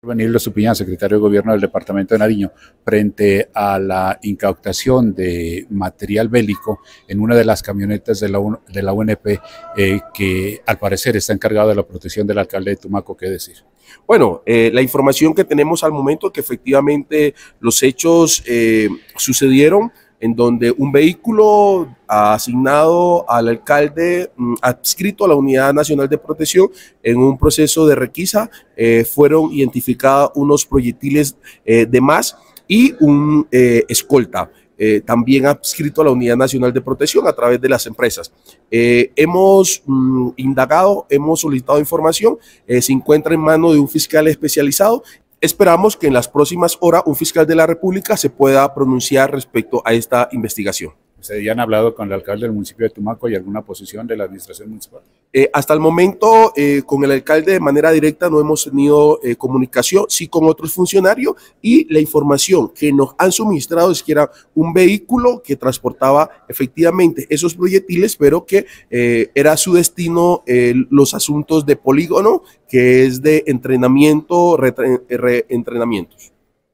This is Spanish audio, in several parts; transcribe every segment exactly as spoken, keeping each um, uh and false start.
Benildo Estupiñán, secretario de Gobierno del Departamento de Nariño, frente a la incautación de material bélico en una de las camionetas de la, de la U N P, eh, que al parecer está encargado de la protección del alcalde de Tumaco. ¿Qué decir? Bueno, eh, la información que tenemos al momento es que efectivamente los hechos eh, sucedieron en donde un vehículo asignado al alcalde, adscrito a la Unidad Nacional de Protección, en un proceso de requisa, eh, fueron identificados unos proyectiles eh, de más y un eh, escolta, eh, también adscrito a la Unidad Nacional de Protección a través de las empresas. Eh, hemos mm, indagado, hemos solicitado información, eh, se encuentra en manos de un fiscal especializado. Esperamos que en las próximas horas un fiscal de la República se pueda pronunciar respecto a esta investigación. ¿Ustedes ya han hablado con el alcalde del municipio de Tumaco y alguna posición de la administración municipal? Eh, hasta el momento, eh, con el alcalde de manera directa no hemos tenido eh, comunicación, sí con otros funcionarios, y la información que nos han suministrado es que era un vehículo que transportaba efectivamente esos proyectiles, pero que eh, era su destino eh, los asuntos de polígono, que es de entrenamiento, reentrenamientos.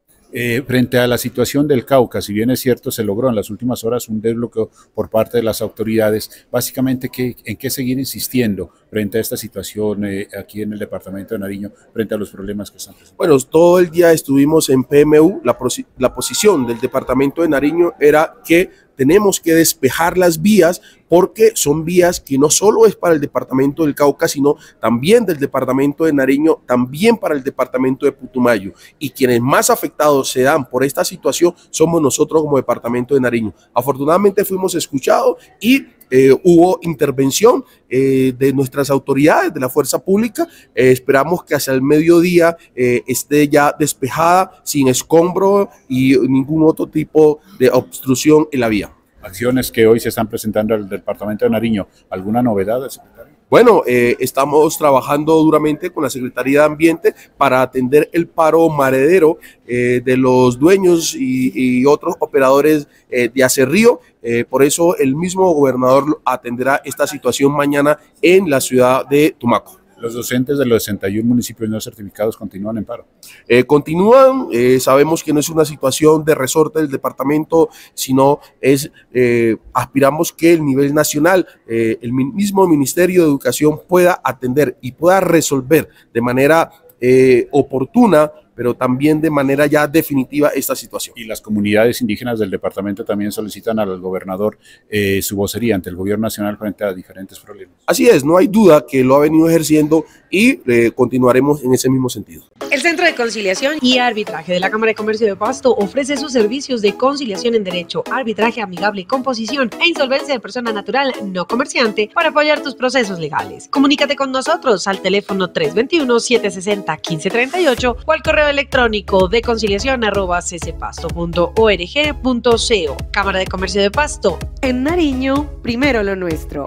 Eh, frente a la situación del Cauca, si bien es cierto, se logró en las últimas horas un desbloqueo por parte de las autoridades, básicamente, ¿qué, ¿en qué seguir insistiendo frente a esta situación eh, aquí en el departamento de Nariño, frente a los problemas que están presentando? Bueno, todo el día estuvimos en P M U, la, la posición del departamento de Nariño era que tenemos que despejar las vías, porque son vías que no solo es para el departamento del Cauca, sino también del departamento de Nariño, también para el departamento de Putumayo. Y quienes más afectados se dan por esta situación somos nosotros como departamento de Nariño. Afortunadamente fuimos escuchados y eh, hubo intervención eh, de nuestras autoridades, de la fuerza pública. Eh, esperamos que hacia el mediodía eh, esté ya despejada, sin escombro y ningún otro tipo de obstrucción en la vía. Acciones que hoy se están presentando al departamento de Nariño, ¿alguna novedad, secretario? Bueno, eh, estamos trabajando duramente con la Secretaría de Ambiente para atender el paro maredero eh, de los dueños y, y otros operadores eh, de acerrío. Eh, por eso el mismo gobernador atenderá esta situación mañana en la ciudad de Tumaco. Los docentes de los sesenta y uno municipios no certificados continúan en paro. Eh, continúan, eh, sabemos que no es una situación de resorte del departamento, sino es, eh, aspiramos que el nivel nacional, eh, el mismo Ministerio de Educación pueda atender y pueda resolver de manera eh, oportuna, pero también de manera ya definitiva esta situación. Y las comunidades indígenas del departamento también solicitan al gobernador eh, su vocería ante el gobierno nacional frente a diferentes problemas. Así es, no hay duda que lo ha venido ejerciendo y eh, continuaremos en ese mismo sentido. El Centro de Conciliación y Arbitraje de la Cámara de Comercio de Pasto ofrece sus servicios de conciliación en derecho, arbitraje amigable, composición e insolvencia de persona natural no comerciante para apoyar tus procesos legales. Comunícate con nosotros al teléfono tres dos uno, siete seis cero, uno cinco tres ocho o al correo electrónico de conciliación arroba ccpasto punto org punto co. Cámara de Comercio de Pasto. En Nariño, primero lo nuestro.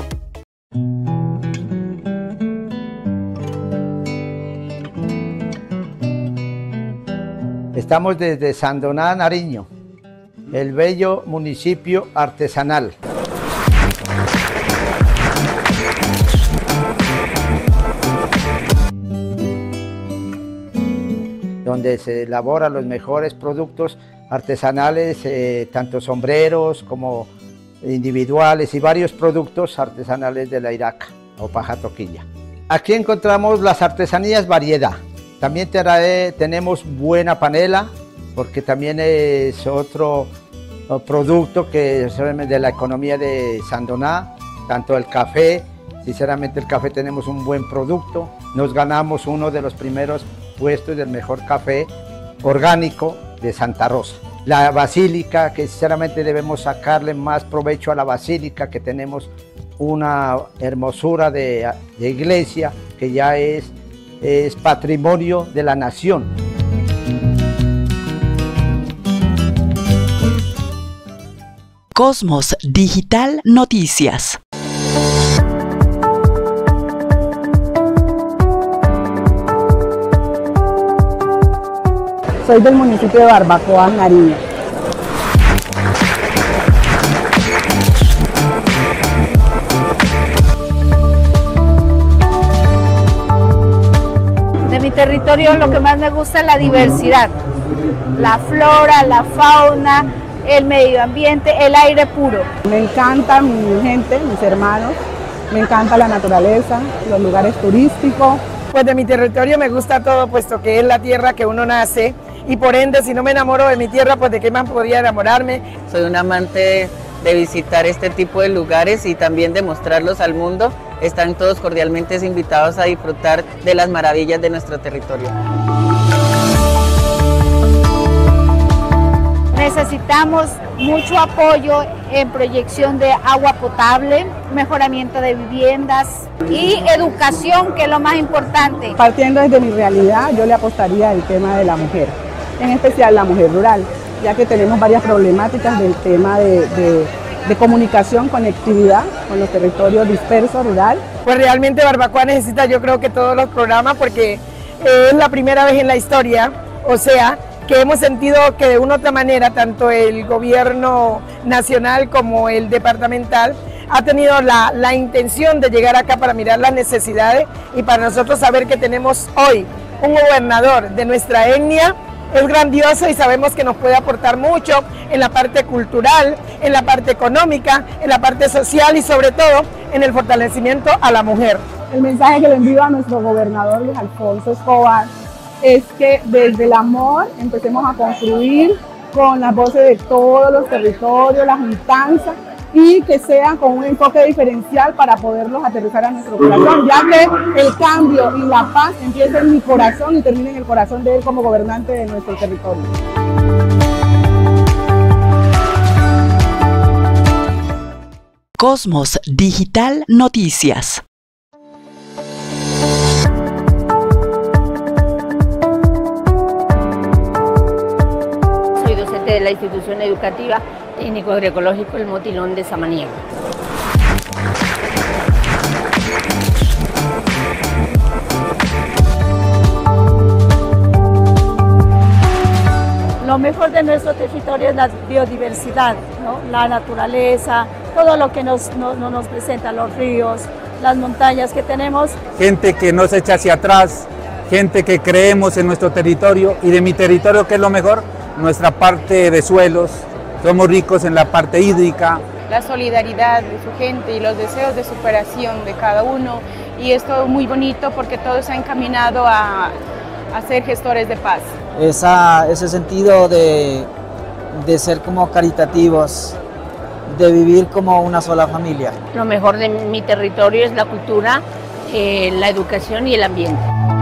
Estamos desde Sandoná, Nariño, el bello municipio artesanal. Donde se elaboran los mejores productos artesanales, eh, tanto sombreros como individuales y varios productos artesanales de la Iraca o paja toquilla. Aquí encontramos las artesanías variedad. También trae, tenemos buena panela, porque también es otro producto que es de la economía de Sandoná, tanto el café. Sinceramente el café tenemos un buen producto, nos ganamos uno de los primeros puestos del mejor café orgánico de Santa Rosa. La basílica, que sinceramente debemos sacarle más provecho a la basílica, que tenemos una hermosura de, de iglesia que ya es, es patrimonio de la nación. Cosmos Digital Noticias. Soy del municipio de Barbacoa, Nariño. territorio lo que más me gusta es la diversidad, la flora, la fauna, el medio ambiente, el aire puro. Me encanta mi gente, mis hermanos, me encanta la naturaleza, los lugares turísticos. Pues de mi territorio me gusta todo, puesto que es la tierra que uno nace, y por ende, si no me enamoro de mi tierra, pues de qué más podría enamorarme. Soy un amante de visitar este tipo de lugares y también de mostrarlos al mundo. Están todos cordialmente invitados a disfrutar de las maravillas de nuestro territorio. Necesitamos mucho apoyo en proyección de agua potable, mejoramiento de viviendas y educación, que es lo más importante. Partiendo desde mi realidad, yo le apostaría al tema de la mujer, en especial la mujer rural, ya que tenemos varias problemáticas del tema de, de, de comunicación, conectividad con los territorios dispersos, rural. Pues realmente Barbacoa necesita, yo creo que todos los programas, porque eh, es la primera vez en la historia, o sea, que hemos sentido que de una u otra manera tanto el gobierno nacional como el departamental ha tenido la, la intención de llegar acá para mirar las necesidades, y para nosotros saber que tenemos hoy un gobernador de nuestra etnia es grandioso, y sabemos que nos puede aportar mucho en la parte cultural, en la parte económica, en la parte social y sobre todo en el fortalecimiento a la mujer. El mensaje que le envío a nuestro gobernador Luis Alfonso Escobar es que desde el amor empecemos a construir con las voces de todos los territorios, la juntanza, y que sea con un enfoque diferencial para poderlos aterrizar a nuestro corazón, ya que el cambio y la paz empieza en mi corazón y termina en el corazón de él como gobernante de nuestro territorio. Cosmos Digital Noticias. De la institución educativa técnico agroecológico El Motilón de Samaniego. Lo mejor de nuestro territorio es la biodiversidad, ¿no? La naturaleza, todo lo que nos, no, no nos presenta, los ríos, las montañas que tenemos. Gente que no se echa hacia atrás, gente que creemos en nuestro territorio, y de mi territorio, ¿qué es lo mejor? Nuestra parte de suelos, somos ricos en la parte hídrica. La solidaridad de su gente y los deseos de superación de cada uno, y es todo muy bonito porque todo se ha encaminado a, a ser gestores de paz. Esa, ese sentido de, de ser como caritativos, de vivir como una sola familia. Lo mejor de mi territorio es la cultura, eh, la educación y el ambiente.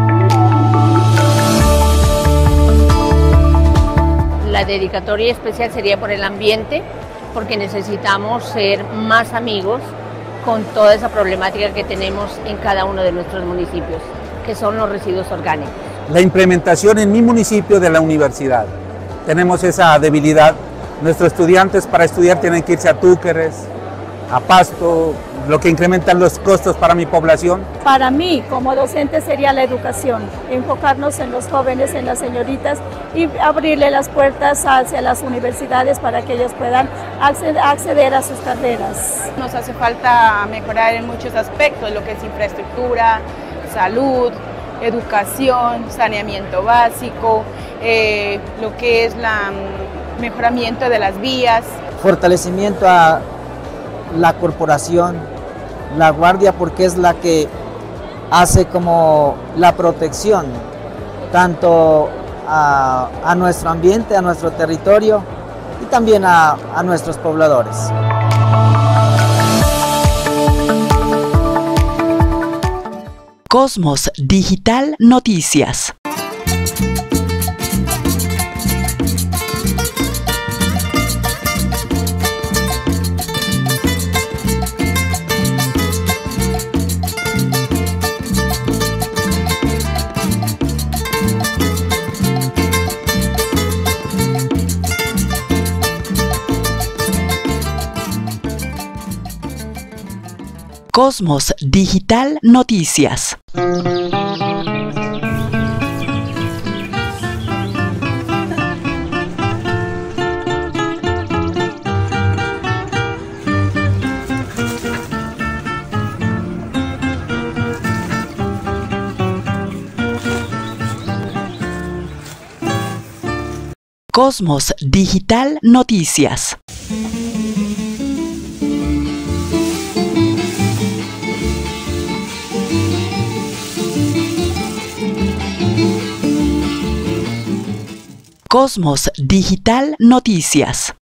La dedicatoria especial sería por el ambiente, porque necesitamos ser más amigos con toda esa problemática que tenemos en cada uno de nuestros municipios, que son los residuos orgánicos. La implementación en mi municipio de la universidad. Tenemos esa debilidad. Nuestros estudiantes para estudiar tienen que irse a Túqueres, a Pasto, lo que incrementan los costos para mi población. Para mí, como docente, sería la educación, enfocarnos en los jóvenes, en las señoritas, y abrirle las puertas hacia las universidades para que ellos puedan acceder a sus carreras. Nos hace falta mejorar en muchos aspectos, lo que es infraestructura, salud, educación, saneamiento básico, eh, lo que es la mejoramiento de las vías. Fortalecimiento a la corporación, la guardia, porque es la que hace como la protección tanto a, a nuestro ambiente, a nuestro territorio y también a, a nuestros pobladores. Cosmos Digital Noticias. Cosmos Digital Noticias. Cosmos Digital Noticias. Cosmos Digital Noticias.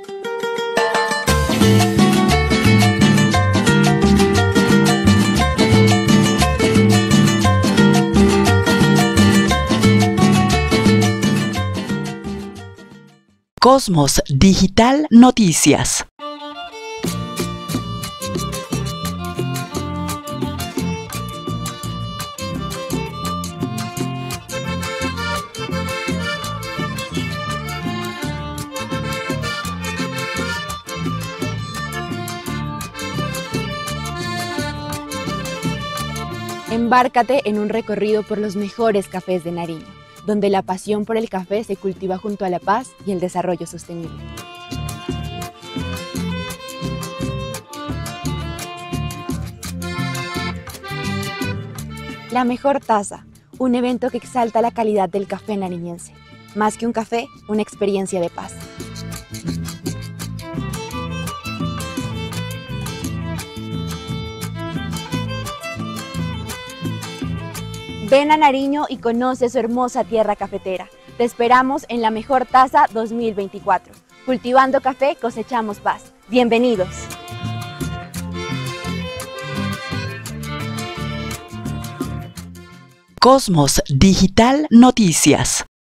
Cosmos Digital Noticias. Embárcate en un recorrido por los mejores cafés de Nariño, donde la pasión por el café se cultiva junto a la paz y el desarrollo sostenible. La mejor taza, un evento que exalta la calidad del café nariñense. Más que un café, una experiencia de paz. Ven a Nariño y conoce su hermosa tierra cafetera. Te esperamos en la Mejor Taza dos mil veinticuatro. Cultivando café, cosechamos paz. Bienvenidos. Cosmos Digital Noticias.